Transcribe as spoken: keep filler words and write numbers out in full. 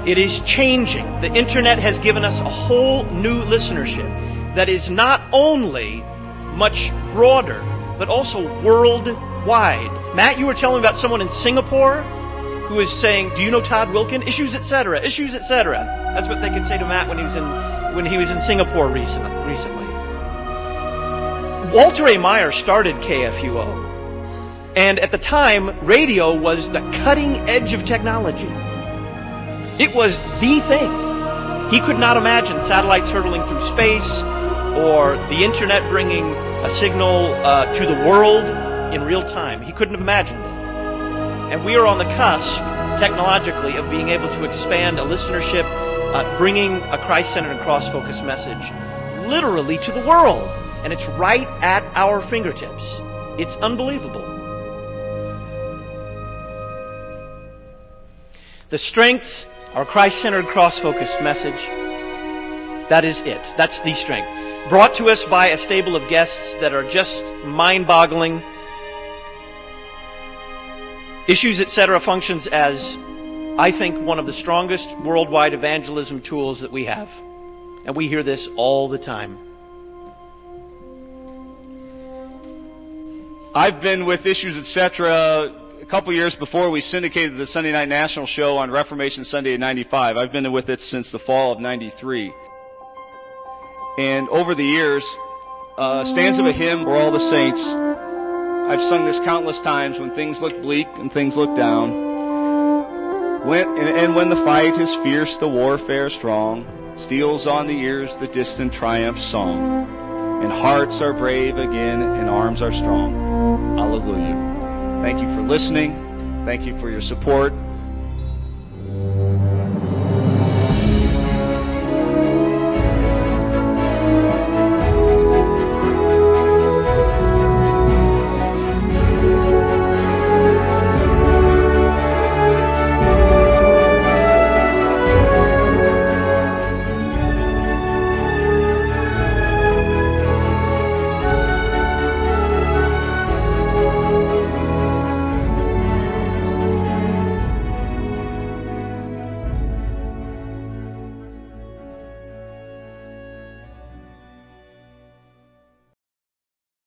It is changing. The internet has given us a whole new listenership that is not only much broader, but also worldwide. Matt, you were telling me about someone in Singapore who is saying, "Do you know Todd Wilkin? Issues, et cetera. Issues, et cetera" That's what they could say to Matt when he was in when he was in Singapore recent, recently. Walter A. Meyer started K F U O, and at the time, radio was the cutting edge of technology. It was the thing. He could not imagine satellites hurtling through space or the internet bringing a signal uh, to the world in real time. He couldn't have imagined it. And we are on the cusp, technologically, of being able to expand a listenership, uh, bringing a Christ-centered and cross-focused message literally to the world. And it's right at our fingertips. It's unbelievable. The strengths, our Christ-centered, cross-focused message, that is it. That's the strength. Brought to us by a stable of guests that are just mind-boggling. Issues, et cetera functions as, I think, one of the strongest worldwide evangelism tools that we have. And we hear this all the time. I've been with Issues, et cetera a couple years before we syndicated the Sunday Night National Show on Reformation Sunday in ninety-five. I've been with it since the fall of ninety-three. And over the years, uh, stanza of a hymn for all the saints, I've sung this countless times when things look bleak and things look down. When, and, and when the fight is fierce, the warfare strong, steals on the ears the distant triumph song. And hearts are brave again and arms are strong. Hallelujah. Thank you for listening. Thank you for your support.